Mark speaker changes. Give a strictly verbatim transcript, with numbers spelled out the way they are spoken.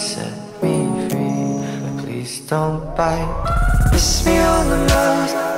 Speaker 1: set me free. But please don't bite. Miss me on the mouth.